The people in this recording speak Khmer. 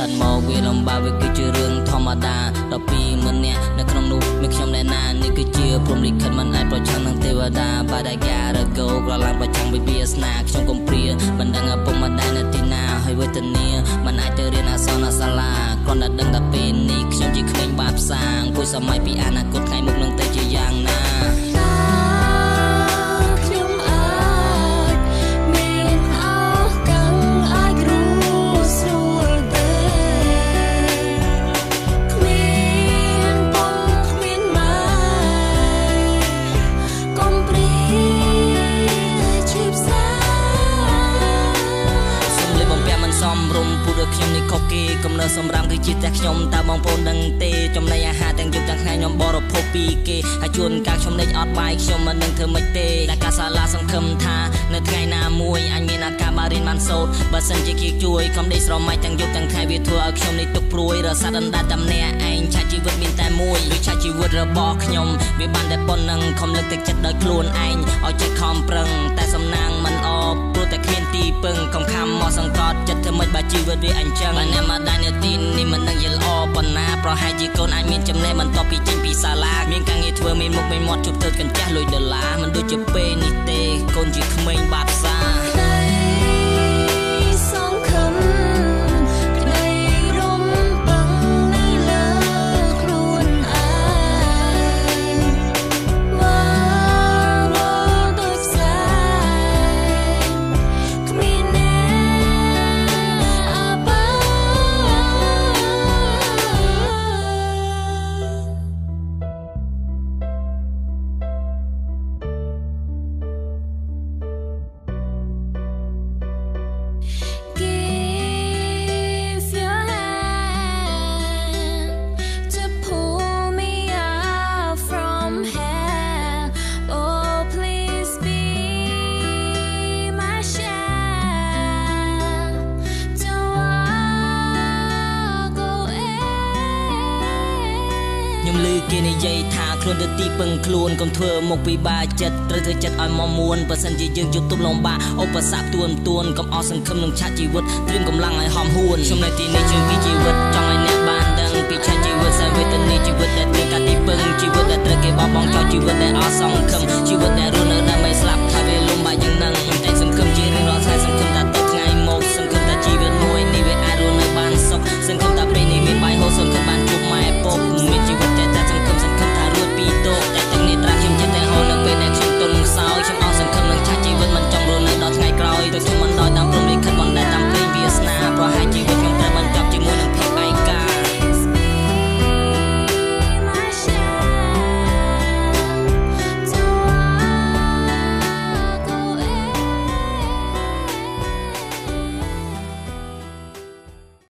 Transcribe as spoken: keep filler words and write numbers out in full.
កើតមកវាលំបាកវាគឺជារឿងធម្មតាដល់ពីម្នាក់នៅក្នុងនោះមានខ្ញុំណែណានេះគឺជាព្រំលិខិតមិនអាចប្រឆាំងនឹងទេវតាបាដការកោក្រឡាំប្រចាំងវិវាសនាខ្ញុំកំព្រាមិនដឹងឪពុកម្ដាយនៅទីណាហើយវេទនាមិនអាចទៅរៀនអក្សរនៅសាលាគ្រាន់តែដឹងតែពេលនេះខ្ញុំជាក្មេងបាបសាងពុយសម័យពីអនាគតថ្ងៃមុខនឹងទៅជាយ៉ាងណាខ្ញុំនេះខុសគេកំណើសម្រាប់គឺជាតែខ្ញុំតើបងប្អូនដឹងទេចំណីអាហារទាំងយប់ទាំងថ្ងៃខ្ញុំបរិភោគពីគេហើយជួនកាលខ្ញុំលេចអត់បាយខ្ញុំមិនដឹងធ្វើម៉េចទេតែការសាលាសង្ឃឹមថានៅថ្ងៃណាមួយអញមានឱកាសបានរៀនបានសូត្របើសិនជាគេជួយខ្ញុំដេកស្រមៃទាំងយប់ទាំងថ្ងៃវាធ្វើឲ្យខ្ញុំនេះទុកព្រួយរសាត់អណ្ដាតតែម្នាក់ឯងឆាជីវិតមានតែមួយដូចឆាជីវិតរបស់ខ្ញុំវាបានតែប៉ុណ្្នឹងខំលើកទឹកចិត្តដោយខ្លួនឯងឲ្យចិត្តខំប្រឹងតែសំណាងមិនអបព្រោះតែគ្មានទីពឹងខំខំមកសង្កត់ចិត្តធ្វើម៉េចបើជីវិតវាអញ្ចឹងបានអ្នកមកដែរនៅទីនេះមិនដឹងយល់ល្អប៉ុណ្ណាប្រហែលជាកូនអាចមានចំណេះបន្ទាប់ពីចេញពីសាលាមានការងារធ្វើមានមុខមានមាត់ជប់ទៅកញ្ចាស់លុយដុល្លារមិនដូចជាពេលនេះទេកូនជាក្មេងបាបសាខ្ញុំឮគេនិយាយថាខ្លួនទៅទីពឹងខ្លួនកុំធ្វើមកពិបាកចិត្តត្រូវធ្វើចិត្តឲ្យមកមួនបើសិនជាយើងយកទប់លំបាកឧបសគ្គទួនទួនកុំអស់សង្ឃឹមនឹងឆាជីវិតត្រៀមកម្លាំងឲ្យហំហួនខ្ញុំនៅទីនេះជាជីវិតចង់ឲ្យអ្នកបានដឹងពីឆាជីវិតសវេទនីជីវិតដែលត្រូវការទីពឹងជីវិតដែលត្រូវគេបោះបង់ចោលជីវិតដែលអស់សង្ឃឹមជីវិតដែលរស់នៅដើម្បី